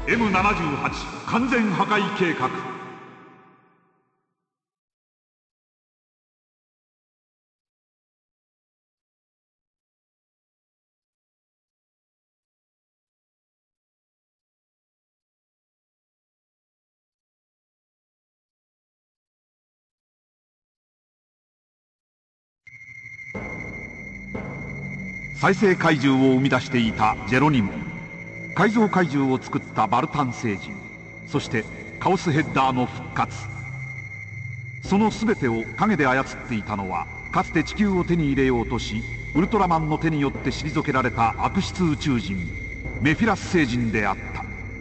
M78 完全破壊計画。再生怪獣を生み出していたジェロニモ、改造怪獣を作ったバルタン星人、そしてカオスヘッダーの復活。その全てを影で操っていたのは、かつて地球を手に入れようとしウルトラマンの手によって退けられた悪質宇宙人メフィラス星人であった。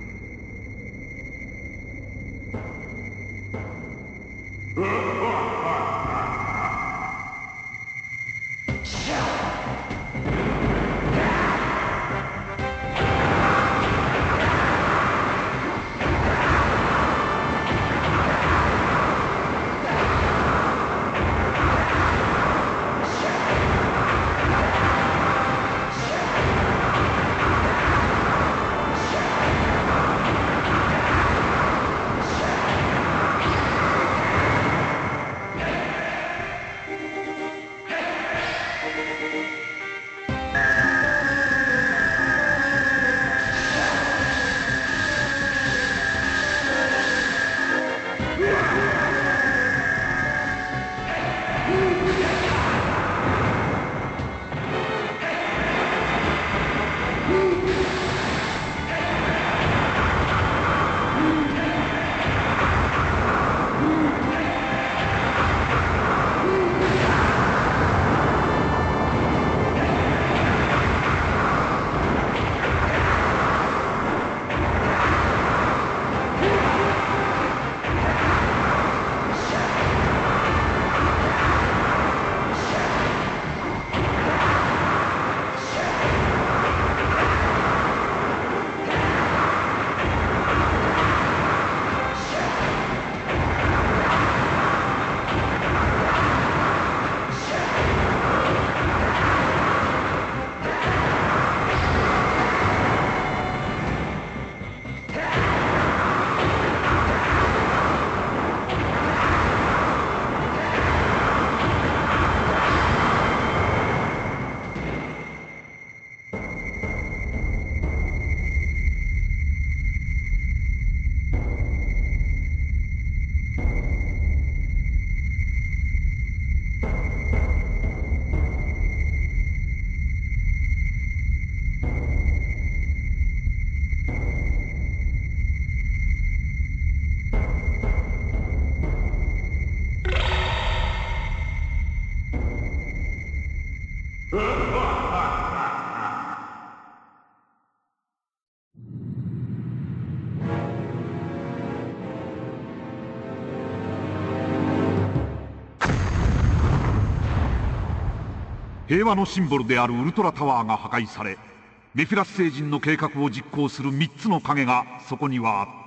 平和のシンボルであるウルトラタワーが破壊され、メフィラス星人の計画を実行する3つの影がそこにはあった。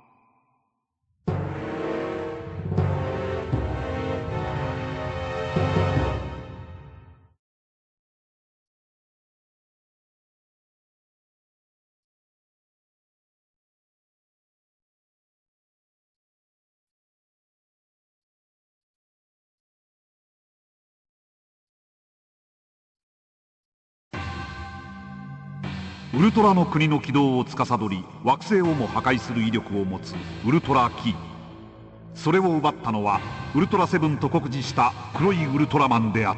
ウルトラの国の軌道を司り、惑星をも破壊する威力を持つウルトラキー。それを奪ったのはウルトラセブンと酷似した黒いウルトラマンであった。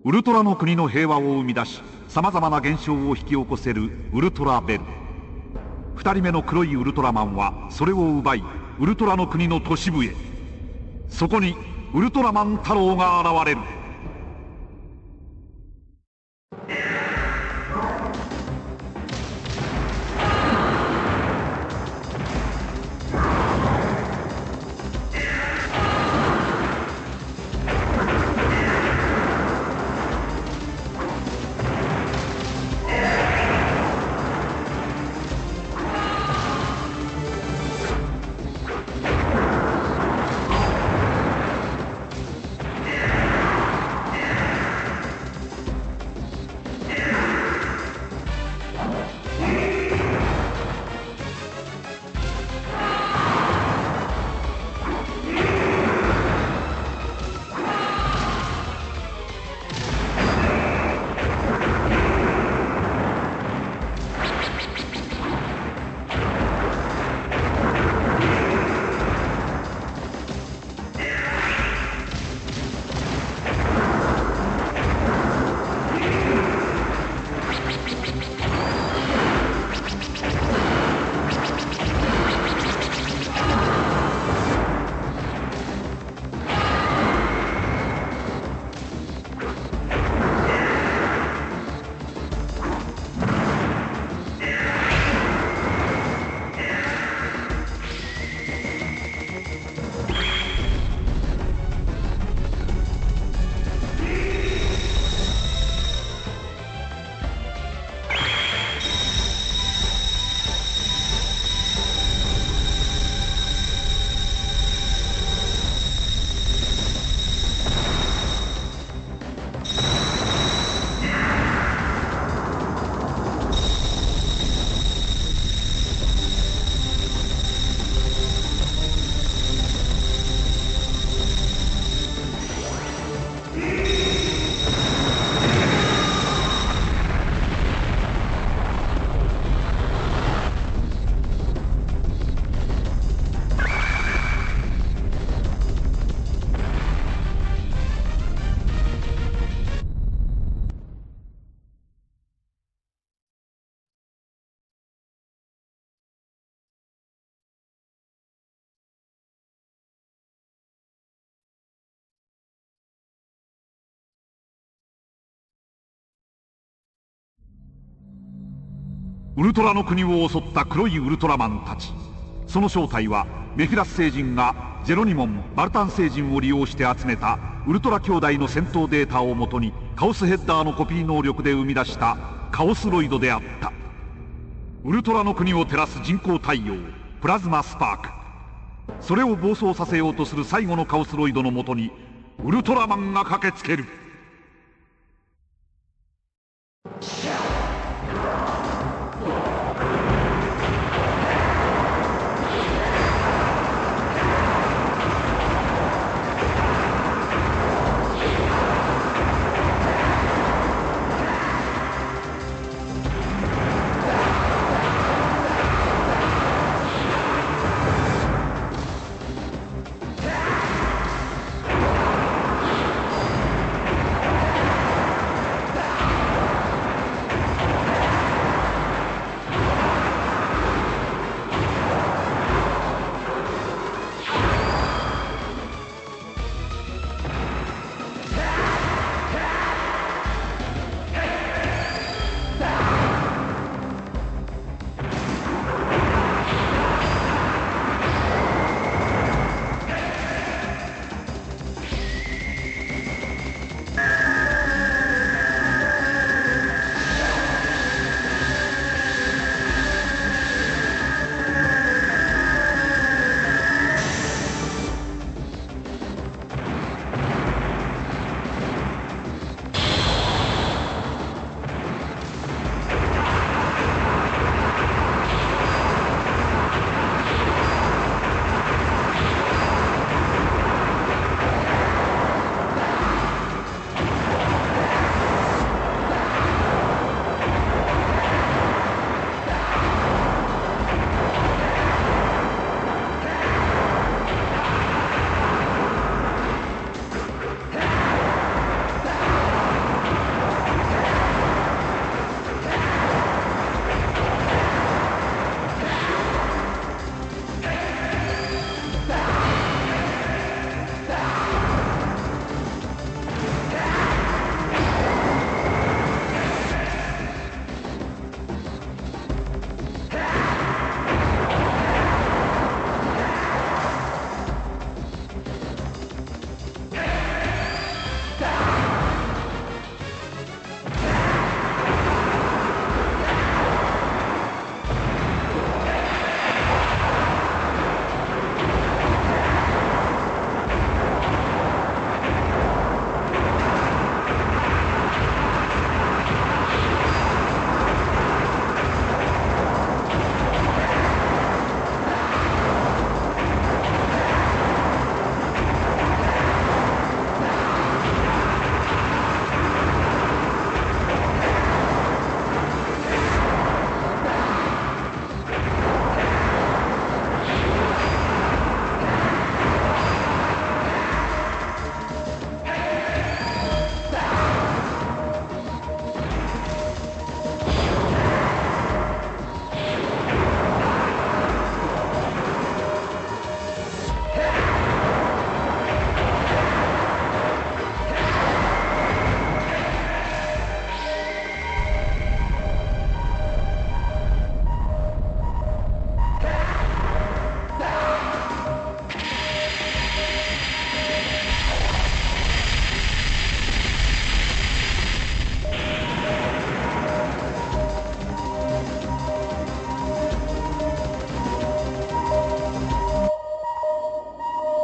ウルトラの国の平和を生み出し、様々な現象を引き起こせるウルトラベル。二人目の黒いウルトラマンはそれを奪い、ウルトラの国の都市部へ。そこにウルトラマン太郎が現れる。ウルトラの国を襲った黒いウルトラマンたち。その正体はメフィラス星人がジェロニモン・バルタン星人を利用して集めたウルトラ兄弟の戦闘データをもとにカオスヘッダーのコピー能力で生み出したカオスロイドであった。ウルトラの国を照らす人工太陽プラズマスパーク。それを暴走させようとする最後のカオスロイドのもとにウルトラマンが駆けつける。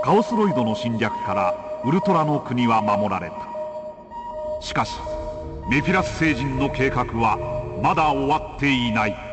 カオスロイドの侵略からウルトラの国は守られた。しかしメフィラス星人の計画はまだ終わっていない。